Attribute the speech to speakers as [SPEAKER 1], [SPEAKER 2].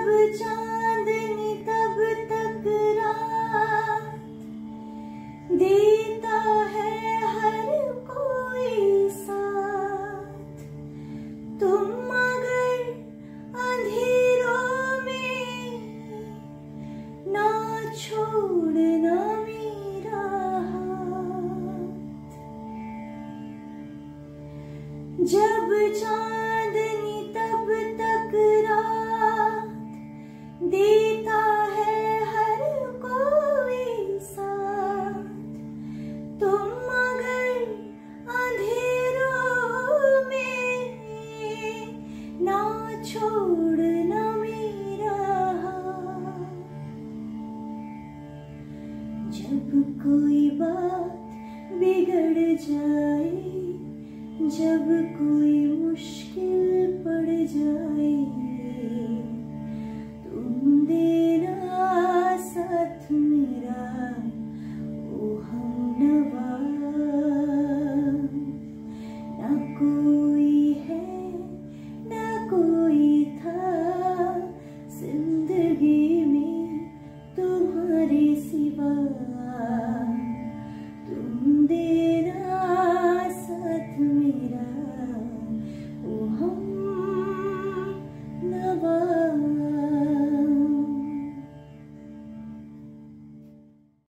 [SPEAKER 1] जब चांदनी तब तक रात देता है हर कोई साथ। तुम मगर अंधेरों में ना छोड़ना मेरा हाथ। जब चांदनी तब तक रात देता है हर कोई साथ। तुम मगर अंधेरों में ना छोड़ना मेरा हाथ। जब कोई बात बिगड़ जाए, जब कोई मुश्किल